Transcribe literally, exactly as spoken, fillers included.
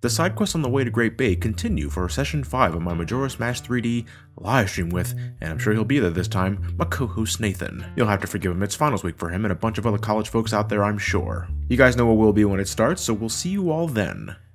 The side quests on the way to Great Bay continue for Session five of my Majora Smash three D livestream with, and I'm sure he'll be there this time, my co-host Nathan. You'll have to forgive him, it's finals week for him and a bunch of other college folks out there, I'm sure. You guys know where we'll be when it starts, so we'll see you all then.